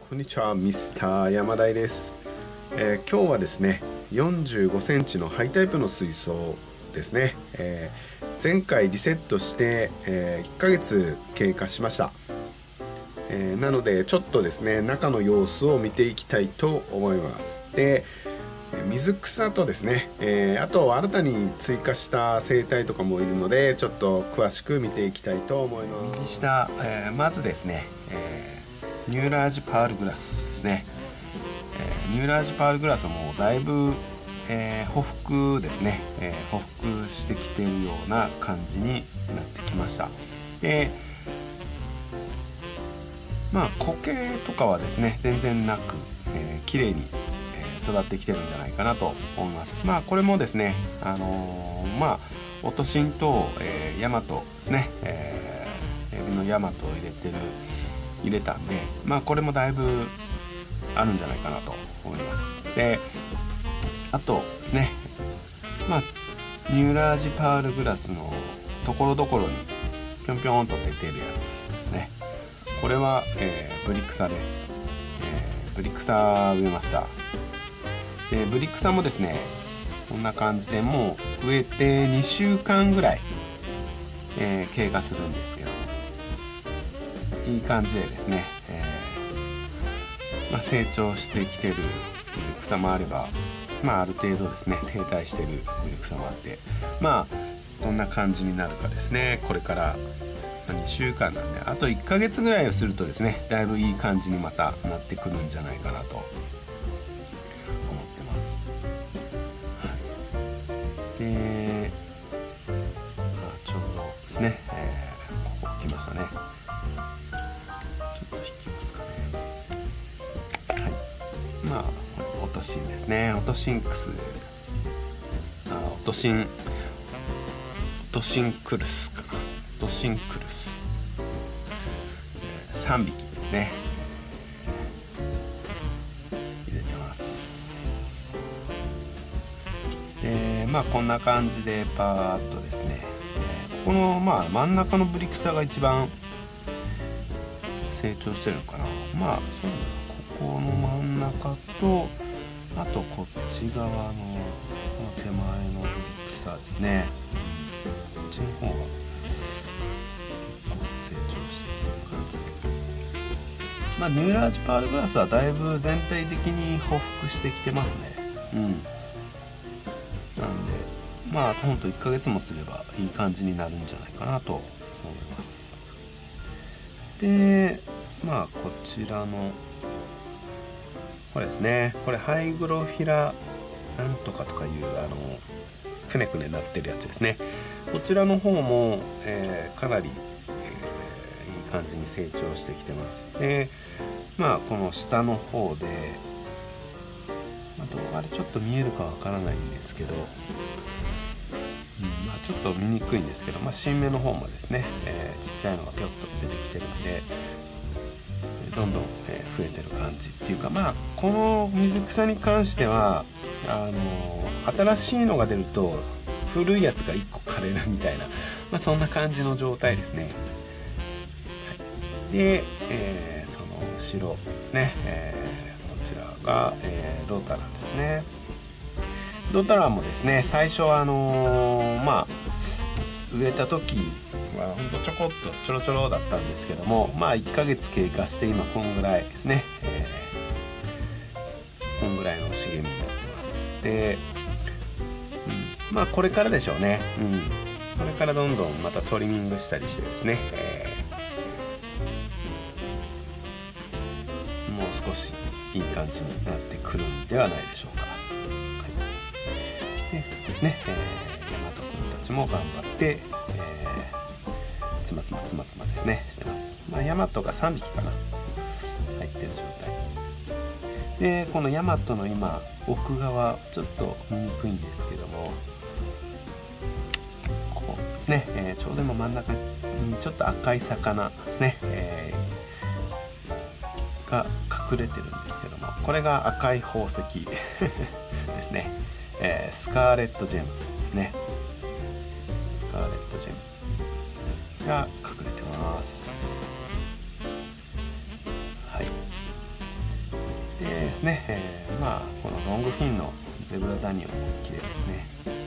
こんにちは、ミスター山田です。今日はですね、45センチのハイタイプの水槽ですね。前回リセットして、1ヶ月経過しました。なのでちょっとですね、中の様子を見ていきたいと思います。で、水草とですね、あと新たに追加した生態とかもいるので、ちょっと詳しく見ていきたいと思います。右下、まずですね、ニューラージパールグラスですね。ニューラージパールグラスもだいぶ、匍匐ですね、匍匐してきているような感じになってきました。で、苔とかはですね全然なく、綺麗に育ってきてるんじゃないかなと思います。これもですね、オトシンと、ヤマトですね、エビのヤマトを入れたんで、これもだいぶあるんじゃないかなと思います。で、あとですね、ニューラージパールグラスのところどころにぴょんぴょんと出てるやつですね。これは、ブリ草です。ブリ草植えました。で、ブリ草もですね、こんな感じでもう植えて2週間ぐらい、経過するんですけど、いい感じでですね、成長してきてるブリ草もあれば、ある程度ですね停滞してるブリ草もあって、どんな感じになるかですね。これから2週間なんで、あと1ヶ月ぐらいをするとですね、だいぶいい感じにまたなってくるんじゃないかなと思ってます。で、ちょうどですね、ここ来ましたね。オトシンですね。オトシンクス、オトシンクルスかな。オトシンクルス、3匹ですね、入れてます。で、こんな感じでパーッとですね、ここの真ん中のブリ草が一番成長してるのかな。そうここの真ん中と、あとこっち側のこの手前のブリ草ですね。こっちの方が結構成長している感じで、ニューラージパールグラスはだいぶ全体的に匍匐してきてますね。なんでほんと1ヶ月もすればいい感じになるんじゃないかなと思います。で、こちらのこれですね、これハイグロフィラなんとかとかいうくねくねなってるやつですね。こちらの方も、かなり、いい感じに成長してきてます。で、この下の方で、動画でちょっと見えるかわからないんですけど、ちょっと見にくいんですけど、新芽の方もですね、ちっちゃいのがぴょっと出てきてるんで、どんどん増えてる感じっていうか、この水草に関しては新しいのが出ると古いやつが1個枯れるみたいな、そんな感じの状態ですね。で、その後ろですね、こちらが、ロタランですね。ロタランもですね、最初は植えた時はほんとちょこっとちょろちょろだったんですけども、1ヶ月経過して今こんぐらいですね、こんぐらいの茂みになってます。で、これからでしょうね。これからどんどんまたトリミングしたりしてですね、もう少しいい感じになってくるんではないでしょうか。でですね、大和君たちも頑張って、つまつまですねしてます。ヤマトが3匹かな入ってる状態で、このヤマトの今奥側ちょっと見にくいんですけども、ここですね、ちょうど今真ん中にちょっと赤い魚ですね、が隠れてるんですけども、これが赤い宝石ですね、スカーレットジェムですね。スカーレットジェムが隠れてます。 ですね、まあこのロングフィンのゼブラダニオン綺麗ですね。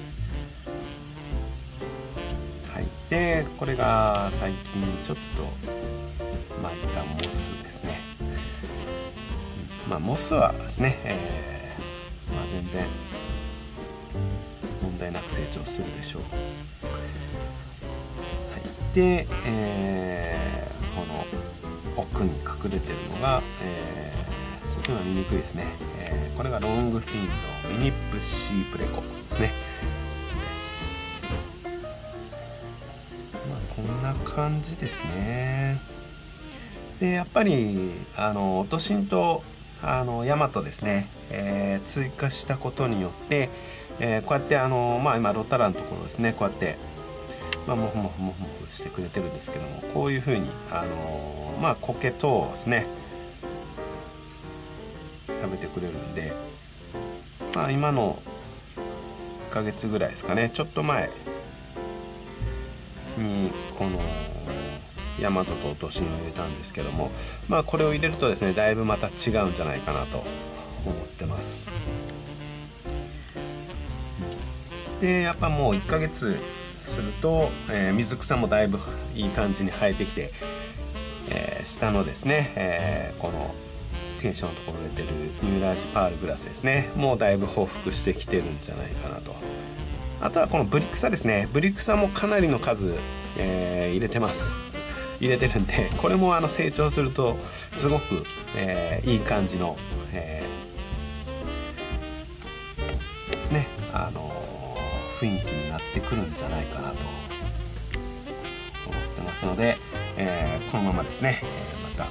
はい、でこれが最近ちょっと巻いたモスですね。まあモスはですね、まあ全然問題なく成長するでしょう。はい、で、この奥に隠れてるのが、ちょっと今見にくいですね、これがロングフィンのミニプシープレコですね。まあこんな感じですね。でやっぱりオトシンとヤマトですね、追加したことによって、こうやってまあ今ロッタラのところですね、こうやって、まあ、モフモフモフモフしてくれてるんですけども、こういうふうにまあ苔等をですね食べてくれるんで、まあ今の1ヶ月ぐらいですかね、ちょっと前にこのヤマトとオトシンを入れたんですけども、まあこれを入れるとですねだいぶまた違うんじゃないかなと思ってます。でやっぱもう1ヶ月すると、水草もだいぶいい感じに生えてきて、下のですね、このテンションのところに出てるニューラージパールグラスですね、もうだいぶ報復してきてるんじゃないかなと。あとはこのブリ草ですね、ブリ草もかなりの数、入れてるんで、これも成長するとすごく、いい感じの、ですね雰囲気になってくるんじゃないかなと思ってますので、このままですね、また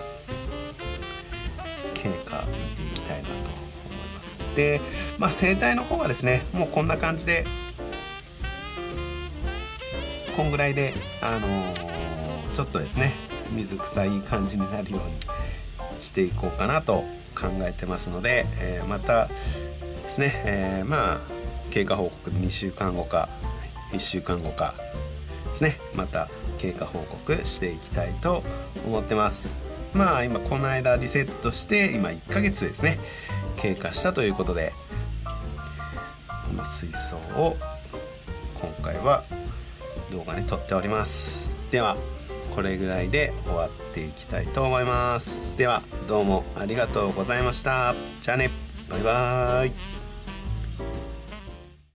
経過見ていきたいなと思います。で、まあ、生態の方はですねもうこんな感じでこんぐらいでちょっとですね水草いい感じになるようにしていこうかなと考えてますので、またですね、まあ経過報告2週間後か1週間後かですね、また経過報告していきたいと思ってます。まあ今この間リセットして今1ヶ月ですね経過したということで、今水槽を今回は動画に撮っております。ではこれぐらいで終わっていきたいと思います。ではどうもありがとうございました。じゃあね、バイバーイ。